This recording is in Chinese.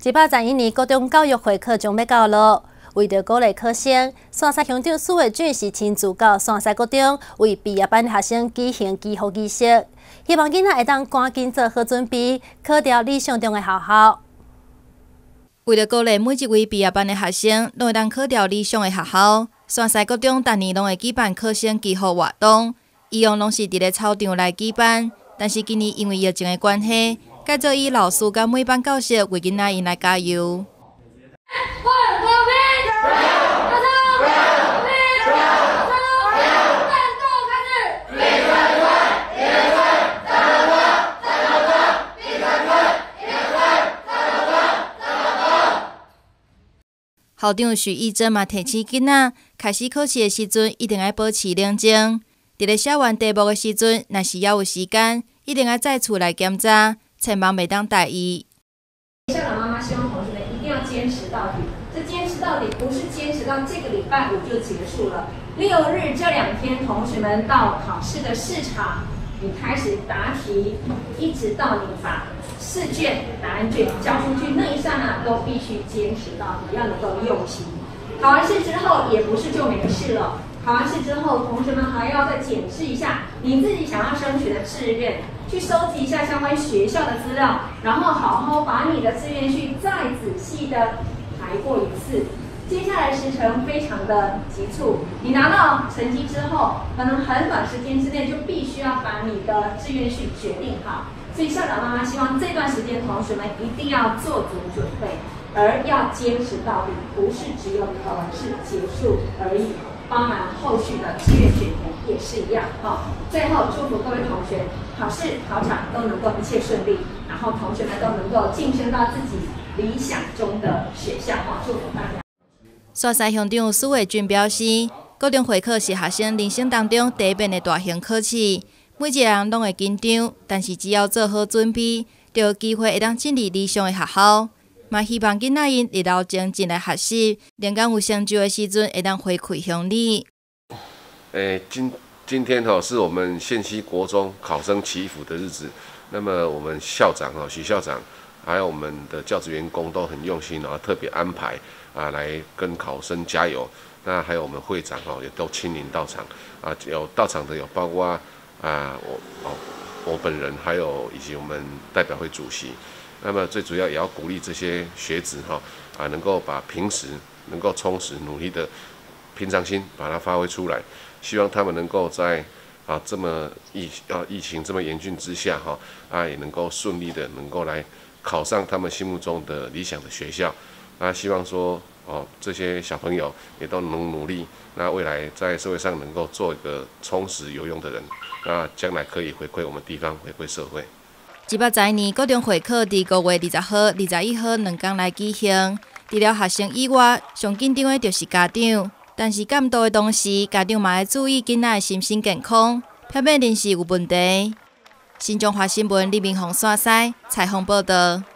121年高中教育会课将要到了，为着鼓励考生，山西乡长苏伟俊是亲自到山西高中为毕业班学生举行祈福仪式，希望囡仔会当赶紧做好准备，考到理想中的学校。 为了鼓励每一位毕业班的学生拢会当考到理想的学校，山西高中逐年拢会举办考生祈福活动，以往拢是伫咧操场来举办，但是今年因为疫情的关系，改做以老师甲每班教师为囡仔因来加油。校长许义珍嘛提醒囡仔，开始考试的时阵一定要保持冷静。伫咧写完题目的时阵，若是还有时间，一定要再厝来检查，千万袂当大意。 校长妈妈希望同学们一定要坚持到底。这坚持到底不是坚持到这个礼拜5就结束了。6日这2天，同学们到考试的试场，你开始答题，一直到你把试卷、答案卷交出去那一刹那，都必须坚持到底，要能够用心。考完试之后，也不是就没事了。考完试之后，同学们还要再检视一下你自己想要升学的志愿，去收集一下相关学校的资料，然后好好把你的志愿序再仔细的排过一次。接下来时程非常的急促，你拿到成绩之后，可能很短时间之内就必须要把你的志愿序决定好。所以校长妈妈希望这段时间同学们一定要做足准备，而要坚持到底，不是只有考完试结束而已，包含后续的志愿选填也是一样。最后祝福各位同学考试考场都能够一切顺利，然后同学们都能够晋升到自己理想中的学校。祝福大家。 山西乡长苏伟俊表示，高中会考是学生人生当中第一遍的大型考试。每一个人拢会紧张，但是只要做好准备，就有机会会当进入理想的学校。嘛希望囡仔因日后前进来学习，连讲有成就的时阵，会当回馈乡里。 今天是我们县西国中考生祈福的日子。那么我们校长许校长，还有我们的教职员工都很用心，特别安排来跟考生加油。那还有我们会长也都亲临到场有到场的有包括我本人，还有以及我们代表会主席。那么最主要也要鼓励这些学子能够把平时能够充实努力的平常心把它发挥出来。希望他们能够在这么疫情这么严峻之下也能够顺利的能够来考上他们心目中的理想的学校。希望说这些小朋友也都能努力，那未来在社会上能够做一个充实有用的人，那将来可以回馈我们地方，回馈社会。 121年高中会考伫5月20号、21号2天来举行。除了学生以外，上紧张的就是家长。但是监督的同时，家长嘛要注意囡仔的身心健康，避免临时有问题。新中华新闻李明宏山西采访报道。